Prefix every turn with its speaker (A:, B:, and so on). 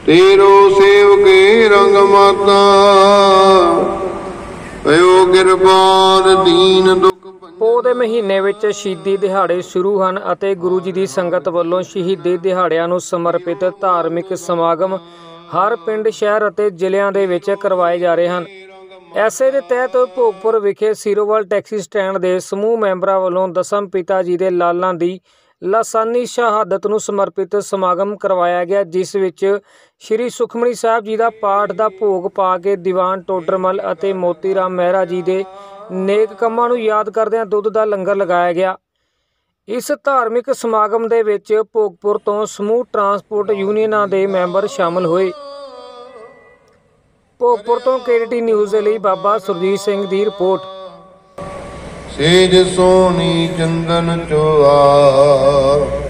A: तेरो सेवके रंग माता पयो किरपाल दीन दुख।
B: ਪੋਹ ਦੇ ਮਹੀਨੇ ਵਿੱਚ ਸ਼ਹੀਦੀ ਦਿਹਾੜੇ ਸ਼ੁਰੂ ਹਨ ਅਤੇ ਗੁਰੂ ਜੀ ਦੀ ਸੰਗਤ ਵੱਲੋਂ ਸ਼ਹੀਦੀ ਦਿਹਾੜਿਆਂ ਨੂੰ ਸਮਰਪਿਤ ਧਾਰਮਿਕ ਸਮਾਗਮ ਹਰ ਪਿੰਡ, ਸ਼ਹਿਰ ਅਤੇ ਜ਼ਿਲ੍ਹਿਆਂ ਦੇ ਵਿੱਚ ਕਰਵਾਏ ਜਾ ਰਹੇ ਹਨ। ਐਸੇ ਦੇ ਤਹਿਤ ਭੋਗਪੁਰ ਵਿਖੇ ਸੀਰੋਵਾਲ ਟੈਕਸੀ ਸਟੈਂਡ ਦੇ ਸਮੂਹ ਮੈਂਬਰਾਂ ਵੱਲੋਂ ਦਸਮ ਪਿਤਾ ਜੀ ਦੇ ਲਾਲਾਂ ਦੀ ਲਾਸਾਨੀ ਸ਼ਹਾਦਤ ਨੂੰ ਸਮਰਪਿਤ ਸਮਾਗਮ ਕਰਵਾਇਆ ਗਿਆ, ਜਿਸ ਵਿੱਚ ਸ਼੍ਰੀ ਸੁਖਮਨੀ ਸਾਹਿਬ ਜੀ ਦਾ ਪਾਠ ਦਾ ਭੋਗ ਪਾ ਕੇ ਦੀਵਾਨ ਟੋਡਰਮਲ ਅਤੇ ਮੋਤੀ ਰਾਮ ਮਹਿਰਾ ਜੀ ਦੇ ਨੇਕ ਕੰਮਾਂ ਨੂੰ ਯਾਦ ਕਰਦਿਆਂ ਦੁੱਧ ਦਾ ਲੰਗਰ ਲਗਾਇਆ ਗਿਆ। ਇਸ ਧਾਰਮਿਕ ਸਮਾਗਮ ਦੇ ਵਿੱਚ ਭੋਗਪੁਰ ਤੋਂ ਸਮੂਹ ਟਰਾਂਸਪੋਰਟ ਯੂਨੀਅਨਾਂ ਦੇ ਮੈਂਬਰ ਸ਼ਾਮਲ ਹੋਏ। ਭੋਗਪੁਰ ਤੋਂ KDT ਨਿਊਜ਼ ਦੇ ਲਈ ਬਾਬਾ ਸੁਰਜੀਤ ਸਿੰਘ ਦੀ ਰਿਪੋਰਟ।
A: सेज सोनी चंदन चोआ